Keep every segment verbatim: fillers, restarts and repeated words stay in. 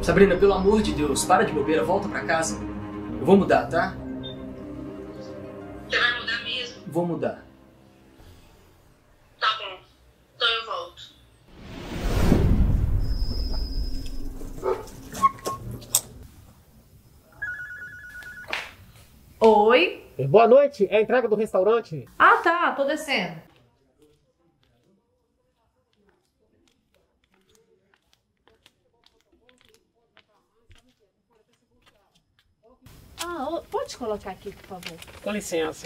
Sabrina, pelo amor de Deus, para de bobeira, volta pra casa. Eu vou mudar, tá? Você vai mudar mesmo? Vou mudar. Tá bom. Então eu volto. Oi? Boa noite, é a entrega do restaurante? Ah, tá, tô descendo. Ah, ô, pode colocar aqui, por favor. Com licença.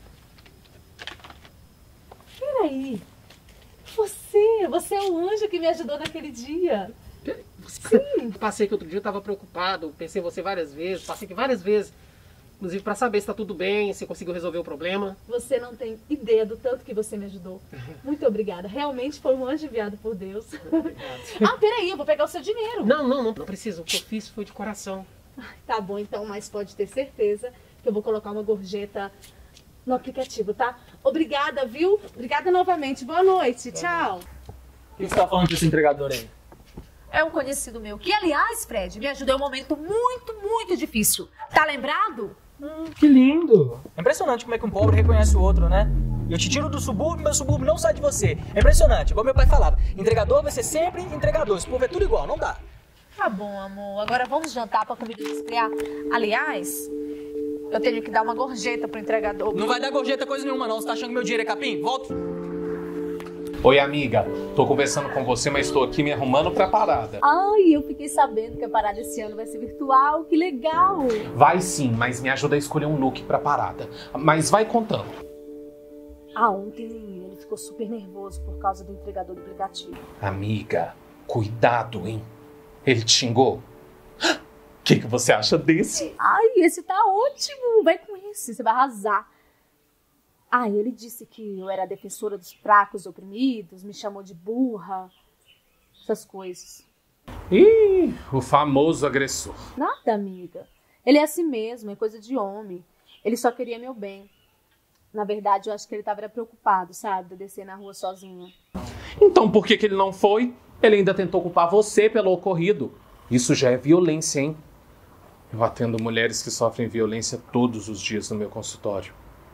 Peraí. Você, você é o anjo que me ajudou naquele dia. Sim. Passei aqui outro dia, eu tava preocupado, pensei em você várias vezes, passei aqui várias vezes. Inclusive pra saber se tá tudo bem, se conseguiu resolver o problema. Você não tem ideia do tanto que você me ajudou. Muito obrigada. Realmente foi um anjo enviado por Deus. Ah, peraí, eu vou pegar o seu dinheiro. Não, não, não, não precisa. O que eu fiz foi de coração. Tá bom, então, mas pode ter certeza que eu vou colocar uma gorjeta no aplicativo, tá? Obrigada, viu? Obrigada novamente. Boa noite. Tchau. O que você tá falando desse entregador aí? É um conhecido meu, que aliás, Fred, me ajudou em um momento muito, muito difícil. Tá lembrado? Hum, que lindo. É impressionante como é que um pobre reconhece o outro, né? Eu te tiro do subúrbio, meu subúrbio não sai de você. É impressionante, igual meu pai falava. Entregador vai ser sempre entregador. Esse povo é tudo igual, não dá. Tá bom, amor. Agora vamos jantar pra comida esfriar. Aliás, eu tenho que dar uma gorjeta pro entregador. Não vai dar gorjeta coisa nenhuma não. Você tá achando que meu dinheiro é capim? Volta. Oi, amiga. Tô conversando com você, mas estou aqui me arrumando pra parada. Ai, eu fiquei sabendo que a parada esse ano vai ser virtual. Que legal. Vai sim, mas me ajuda a escolher um look pra parada. Mas vai contando. Ah, ontem ele ficou super nervoso por causa do entregador do aplicativo. Amiga, cuidado, hein? Ele te xingou? O que, que você acha desse? Ai, esse tá ótimo. Vai com esse, você vai arrasar. Ah, ele disse que eu era a defensora dos fracos e oprimidos, me chamou de burra, essas coisas. Ih, o famoso agressor. Nada, amiga. Ele é assim mesmo, é coisa de homem. Ele só queria meu bem. Na verdade, eu acho que ele tava preocupado, sabe, de eu descer na rua sozinha. Então por que, que ele não foi? Ele ainda tentou culpar você pelo ocorrido. Isso já é violência, hein? Eu atendo mulheres que sofrem violência todos os dias no meu consultório.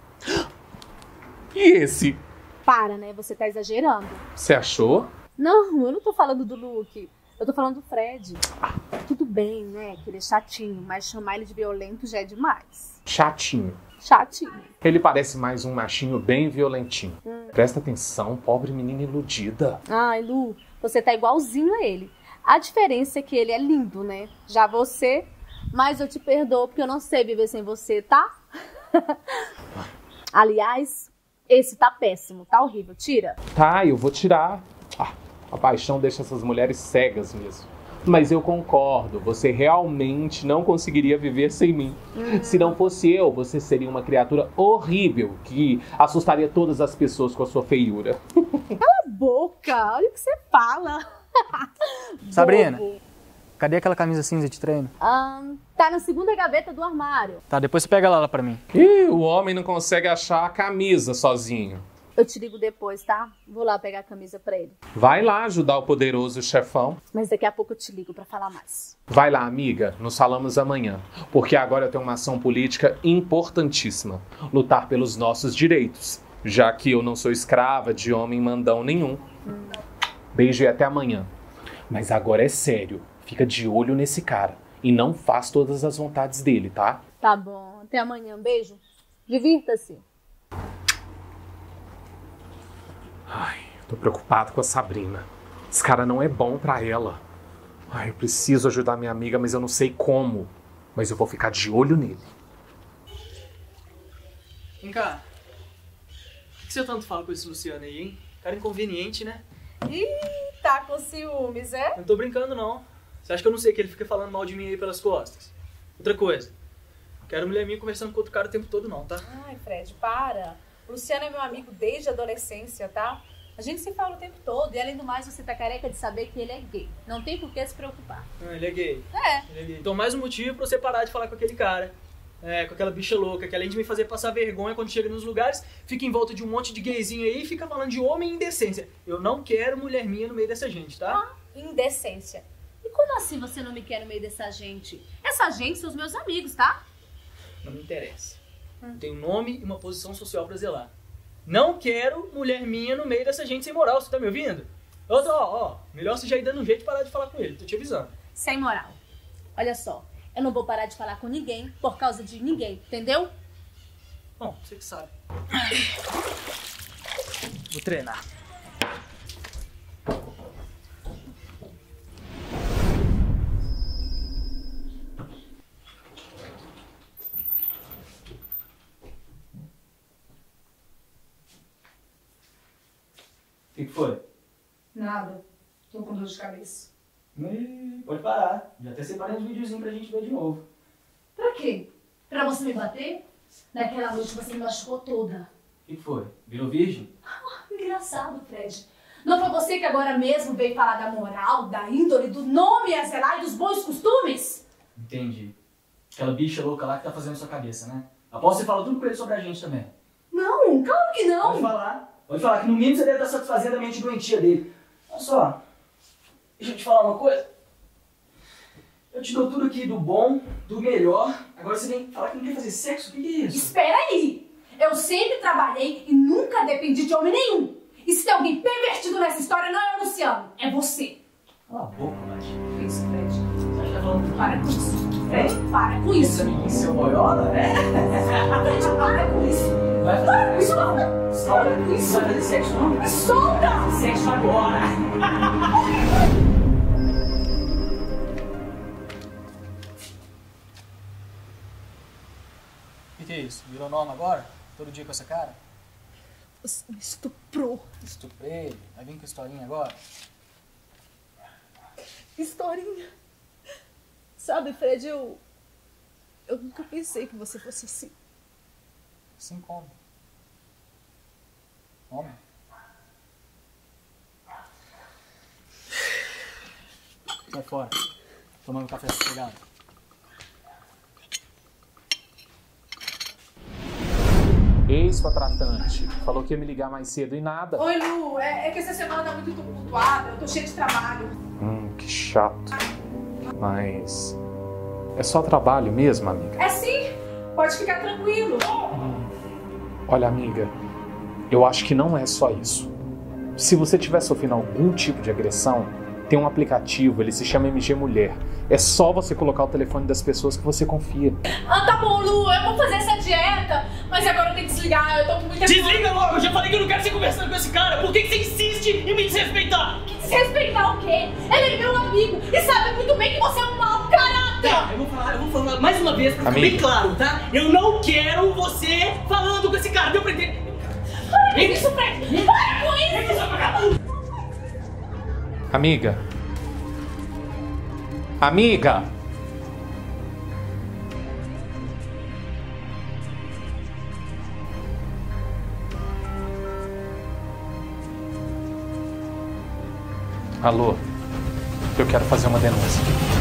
E esse? Para, né? Você tá exagerando. Você achou? Não, eu não tô falando do Luke. Eu tô falando do Fred. Tudo bem, né? Que ele é chatinho, mas chamar ele de violento já é demais. Chatinho. Chatinho. Ele parece mais um machinho bem violentinho. Hum. Presta atenção, pobre menina iludida. Ai, Lu, você tá igualzinho a ele. A diferença é que ele é lindo, né? Já você... Mas eu te perdoo porque eu não sei viver sem você, tá? Aliás... Esse tá péssimo, tá horrível. Tira. Tá, eu vou tirar. Ah, a paixão deixa essas mulheres cegas mesmo. Mas eu concordo, você realmente não conseguiria viver sem mim. Hum. Se não fosse eu, você seria uma criatura horrível que assustaria todas as pessoas com a sua feiura. Cala a boca, olha o que você fala. Sabrina, cadê aquela camisa cinza de treino? Um, tá na segunda gaveta do armário. Tá, depois você pega ela lá pra mim. Ih, o homem não consegue achar a camisa sozinho. Eu te ligo depois, tá? Vou lá pegar a camisa pra ele. Vai lá ajudar o poderoso chefão. Mas daqui a pouco eu te ligo pra falar mais. Vai lá, amiga. Nos falamos amanhã. Porque agora eu tenho uma ação política importantíssima. Lutar pelos nossos direitos. Já que eu não sou escrava de homem mandão nenhum. Hum. Beijo e até amanhã. Mas agora é sério. Fica de olho nesse cara. E não faz todas as vontades dele, tá? Tá bom. Até amanhã. Beijo. Divirta-se. Ai, tô preocupado com a Sabrina. Esse cara não é bom pra ela. Ai, eu preciso ajudar minha amiga, mas eu não sei como. Mas eu vou ficar de olho nele. Vem cá. Por que você tanto fala com esse Luciano aí, hein? Cara inconveniente, né? Ih, tá com ciúmes, é? Não tô brincando, não. Você acha que eu não sei que ele fica falando mal de mim aí pelas costas? Outra coisa. Quero mulher minha conversando com outro cara o tempo todo, não, tá? Ai, Fred, para. O Luciano é meu amigo desde a adolescência, tá? A gente se fala o tempo todo. E além do mais, você tá careca de saber que ele é gay. Não tem por que se preocupar. Ah, ele é gay. É. Ele é gay. Então mais um motivo pra você parar de falar com aquele cara. É, com aquela bicha louca, que além de me fazer passar vergonha quando chega nos lugares, fica em volta de um monte de gayzinho aí e fica falando de homem e indecência. Eu não quero mulher minha no meio dessa gente, tá? Ah, indecência. E Como assim você não me quer no meio dessa gente? Essa gente são os meus amigos, tá? Não me interessa. Eu tenho um nome e uma posição social pra zelar. Não quero mulher minha no meio dessa gente sem moral, você tá me ouvindo? Ó, ó, ó, melhor você já ir dando um jeito de parar de falar com ele, tô te avisando. Sem moral. Olha só, eu não vou parar de falar com ninguém por causa de ninguém, entendeu? Bom, você que sabe. Vou treinar. O que, que foi? Nada. Tô com dor de cabeça. Ih, pode parar. Já até separei uns videozinhos pra gente ver de novo. Pra quê? Pra você me bater? Naquela noite você me machucou toda. O que, que foi? Virou virgem? Engraçado, Fred. Não foi você que agora mesmo veio falar da moral, da índole, do nome a zelar e dos bons costumes? Entendi. Aquela bicha louca lá que tá fazendo sua cabeça, né? Aposto que você fala tudo com ele sobre a gente também. Não, claro que não. Pode falar. Pode falar que no mínimo você deve estar satisfazendo a mente doentia dele. Olha só. Deixa eu te falar uma coisa. Eu te dou tudo aqui do bom, do melhor. Agora você vem falar que não quer fazer sexo? O que, que é isso? Espera aí. Eu sempre trabalhei e nunca dependi de homem nenhum. E se tem alguém pervertido nessa história, não é o Luciano, é você. Cala a boca, Nath. Isso, Fred. Você acha que tá falando... Para com isso. É? Para com isso. Essa menina seu boiola, né? Fred, para com isso. Vai Para com fazer isso, não. Solta com isso. Vai fazer sexo, não? Me solta. Sexo agora. O que, que é isso? Virou norma agora? Todo dia com essa cara? Você me estuprou. Estuprei. Vai vir com historinha agora? Historinha. Sabe, Fred, eu... Eu nunca pensei que você fosse assim. Assim como? Homem? Sai fora. Tomando um café sossegado. Ex-contratante. Falou que ia me ligar mais cedo e nada. Oi, Lu. É, é que essa semana tá muito tumultuada. Eu tô cheia de trabalho. Hum, que chato. Mas... é só trabalho mesmo, amiga? É sim. Pode ficar tranquilo. Olha, amiga, eu acho que não é só isso. Se você estiver sofrendo algum tipo de agressão, tem um aplicativo, ele se chama M G Mulher. É só você colocar o telefone das pessoas que você confia. Ah, tá bom, Lu, eu vou fazer essa dieta, mas agora eu tenho que desligar, eu tô com muita... Desliga logo! Eu já falei que eu não quero ser conversando com esse cara! Por que, que você insiste em me desrespeitar? Desrespeitar o quê? Ele é meu amigo e sabe muito bem que você é um mau caráter! Tá, eu vou falar, eu vou falar mais uma vez pra ficar Amigo. bem claro, tá? Eu não quero você falando com esse cara, deu pra entender? Para com isso, Fred! Para com isso! Amiga. Amiga! Alô? Eu quero fazer uma denúncia.